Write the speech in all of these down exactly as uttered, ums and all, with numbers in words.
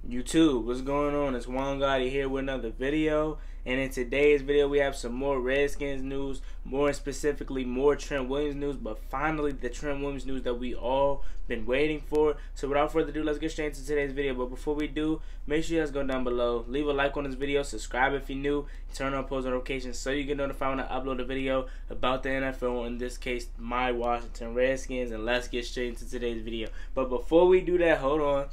YouTube, what's going on? It's Juan Gotti here with another video, and in today's video we have some more Redskins news, more specifically more Trent Williams news, but finally the Trent Williams news that we all been waiting for. So without further ado, let's get straight into today's video. But before we do, make sure you guys go down below, leave a like on this video, subscribe if you're new, turn on post notifications so you get notified when I upload a video about the N F L, in this case my Washington Redskins, and let's get straight into today's video. But before we do that, hold on.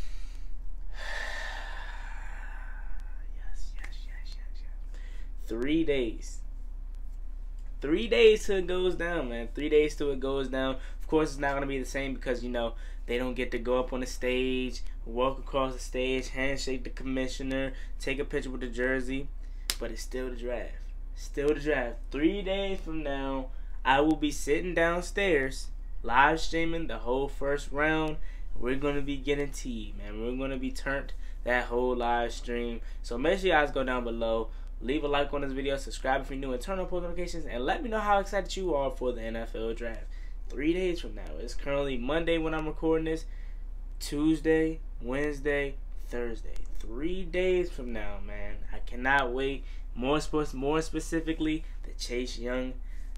Three days. Three days till it goes down, man. Three days till it goes down. Of course, it's not going to be the same because, you know, they don't get to go up on the stage, walk across the stage, handshake the commissioner, take a picture with the jersey. But it's still the draft. Still the draft. Three days from now, I will be sitting downstairs, live streaming the whole first round. We're going to be getting tea, man. We're going to be turned that whole live stream. So make sure you guys go down below. Leave a like on this video, subscribe if you're new, and turn on post notifications, and let me know how excited you are for the N F L draft. Three days from now. It's currently Monday when I'm recording this. Tuesday, Wednesday, Thursday. Three days from now, man. I cannot wait. More sports, more specifically, the Chase Young.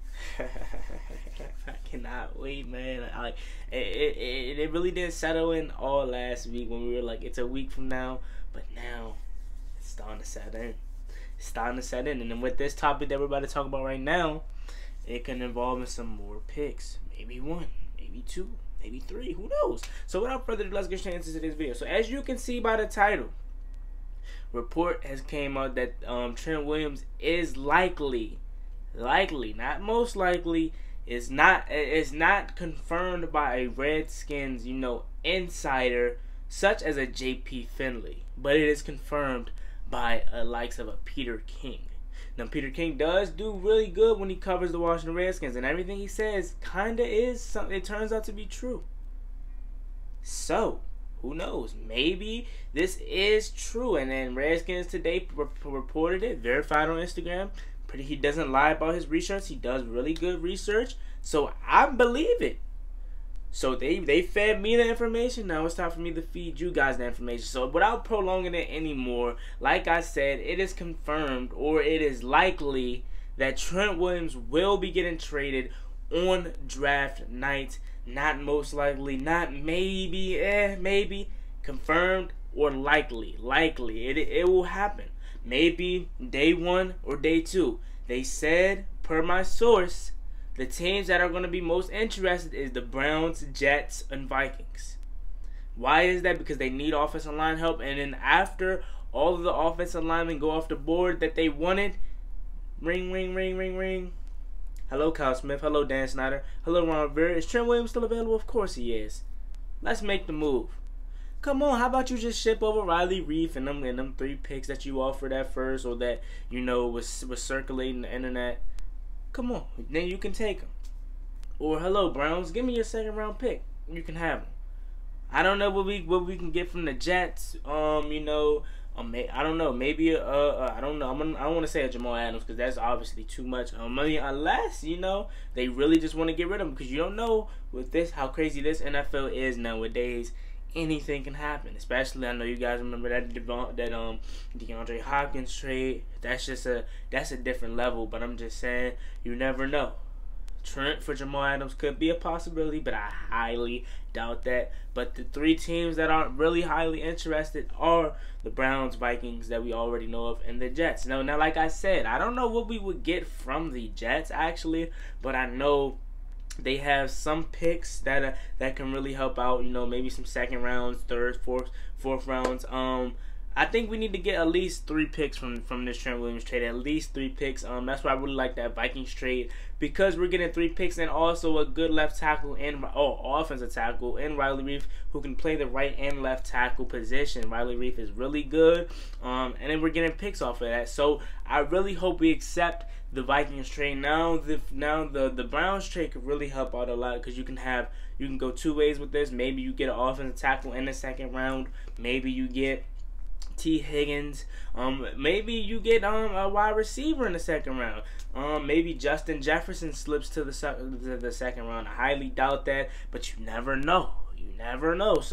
I cannot wait, man. I, like it, it, it really didn't settle in all last week when we were like, it's a week from now, but now it's starting to set in. Starting to set in, and then with this topic that we're about to talk about right now, it can involve in some more picks. Maybe one, maybe two, maybe three. Who knows? So without further ado, let's get straight into today's video. So as you can see by the title, report has came out that um, Trent Williams is likely, likely, not most likely, is not is not confirmed by a Redskins, you know, insider such as a J P Finley, but it is confirmed by a likes of a Peter King. Now, Peter King does do really good when he covers the Washington Redskins, and everything he says kinda is something. It turns out to be true. So, who knows? Maybe this is true. And then Redskins today reported it, verified on Instagram. Pretty, he doesn't lie about his research. He does really good research. So I believe it. So they, they fed me the information. Now it's time for me to feed you guys the information. So without prolonging it anymore, like I said, it is confirmed, or it is likely, that Trent Williams will be getting traded on draft night. Not most likely, not maybe, eh, maybe. Confirmed or likely. Likely. It, it will happen. Maybe day one or day two. They said, per my source, the teams that are going to be most interested is the Browns, Jets, and Vikings. Why is that? Because they need offensive line help. And then after all of the offensive linemen go off the board that they wanted, ring, ring, ring, ring, ring. Hello, Kyle Smith. Hello, Dan Snyder. Hello, Ron Rivera. Is Trent Williams still available? Of course he is. Let's make the move. Come on, how about you just ship over Riley Reiff and them, and them three picks that you offered at first, or that, you know, was, was circulating the internet. Come on, then you can take them. Or hello, Browns, give me your second round pick. You can have them. I don't know what we what we can get from the Jets. Um, you know, um, I don't know. Maybe uh, uh I don't know. I'm gonna, I don't want to say a Jamal Adams because that's obviously too much um, money. Unless, you know, they really just want to get rid of him, because you don't know with this how crazy this N F L is nowadays. Anything can happen. Especially, I know you guys remember that that um DeAndre Hopkins trade. That's just a that's a different level. But I'm just saying, you never know. Trent for Jamal Adams could be a possibility, but I highly doubt that. But the three teams that aren't really highly interested are the Browns, Vikings, that we already know of, and the Jets. Now, now, like I said, I don't know what we would get from the Jets actually, but I know they have some picks that uh, that can really help out. You know, maybe some second rounds, third, fourth, fourth rounds. Um, I think we need to get at least three picks from from this Trent Williams trade. At least three picks. Um, that's why I really like that Vikings trade, because we're getting three picks and also a good left tackle and oh offensive tackle and Riley Reiff, who can play the right and left tackle position. Riley Reiff is really good. Um, and then we're getting picks off of that. So I really hope we accept the Vikings trade. Now the now the the Browns trade could really help out a lot, because you can have you can go two ways with this. Maybe you get an offensive tackle in the second round. Maybe you get T. Higgins. Um, maybe you get um a wide receiver in the second round. Um, maybe Justin Jefferson slips to the to the second round. I highly doubt that, but you never know. You never know. So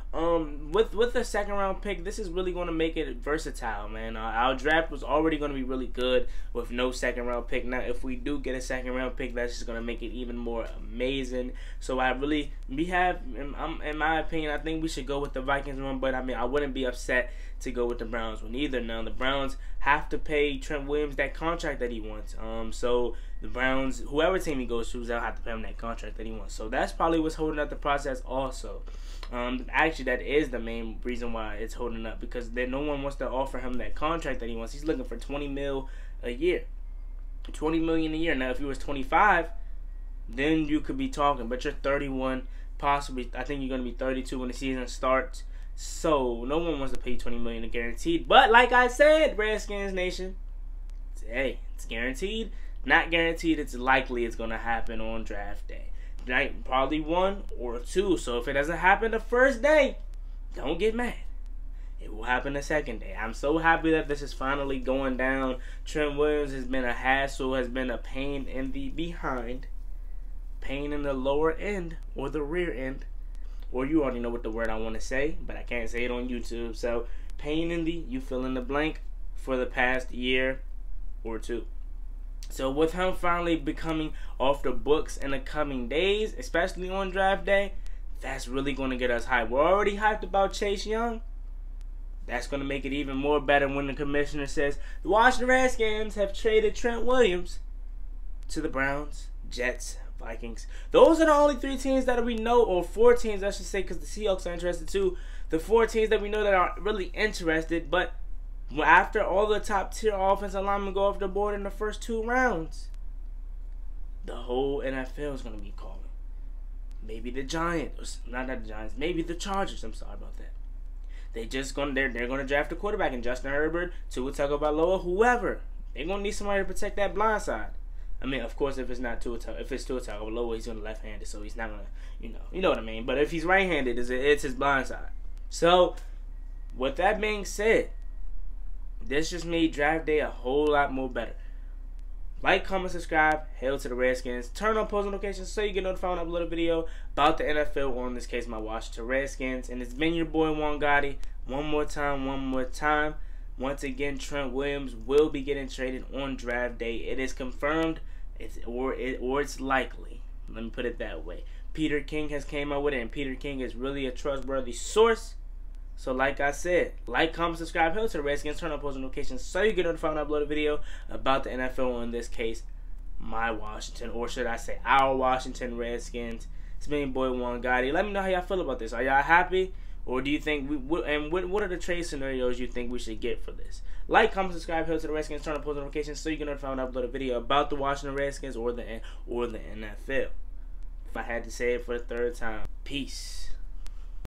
um, with with the second round pick, this is really going to make it versatile, man. Uh, our draft was already going to be really good with no second round pick. Now, if we do get a second round pick, that's just going to make it even more amazing. So I really, we have, in, um, in my opinion, I think we should go with the Vikings one. But I mean, I wouldn't be upset to go with the Browns one either. Now the Browns have to pay Trent Williams that contract that he wants. Um, so the Browns, whoever team he goes to, they'll have to pay him that contract that he wants. So that's probably what's holding up the process also. Um, actually, that is the main reason why it's holding up, because then no one wants to offer him that contract that he wants. He's looking for twenty mil a year, twenty million a year. Now, if he was twenty-five, then you could be talking. But you're thirty-one, possibly. I think you're gonna be thirty-two when the season starts. So no one wants to pay twenty million a guaranteed. But like I said, Redskins Nation, hey, it's guaranteed. Not guaranteed. It's likely it's gonna happen on draft day. Night, probably one or two. So if it doesn't happen the first day, don't get mad. It will happen the second day. I'm so happy that this is finally going down. Trent Williams has been a hassle, has been a pain in the behind, pain in the lower end or the rear end, or you already know what the word I want to say, but I can't say it on YouTube. So pain in the, you fill in the blank, for the past year or two. So with him finally becoming off the books in the coming days, especially on draft day, that's really going to get us hyped. We're already hyped about Chase Young. That's going to make it even more better when the commissioner says the Washington Redskins have traded Trent Williams to the Browns, Jets, Vikings. Those are the only three teams that we know, or four teams I should say, because the Seahawks are interested too. The four teams that we know that are really interested, but after all the top tier offensive linemen go off the board in the first two rounds, the whole N F L is going to be calling. Maybe the Giants, not the Giants, maybe the Chargers. I'm sorry about that. They just going they're they're going to draft a quarterback in Justin Herbert, Tua Tagovailoa, whoever. They're going to need somebody to protect that blind side. I mean, of course, if it's not Tua, if it's Tua Tagovailoa, he's going to left-handed, so he's not going to, you know, you know what I mean. But if he's right-handed, it's it's his blind side. So, with that being said, this just made draft day a whole lot more better. Like, comment, subscribe, hail to the Redskins. Turn on post notifications so you get notified when I upload a video about the N F L, or in this case, my Washington Redskins. And it's been your boy, Juan Gotti. One more time, one more time. Once again, Trent Williams will be getting traded on draft day. It is confirmed, it's, or, it, or it's likely. Let me put it that way. Peter King has came out with it, and Peter King is really a trustworthy source. So like I said, like, comment, subscribe, hail to the Redskins, turn on post notifications so you get notified when I upload a video about the N F L, or in this case, my Washington, or should I say our Washington Redskins. It's been your boy Juan Gotti. Let me know how y'all feel about this. Are y'all happy? Or do you think, we, and what, what are the trade scenarios you think we should get for this? Like, comment, subscribe, hail to the Redskins, turn on post notifications so you get notified when I upload a video about the Washington Redskins or the, or the N F L. If I had to say it for the third time, peace.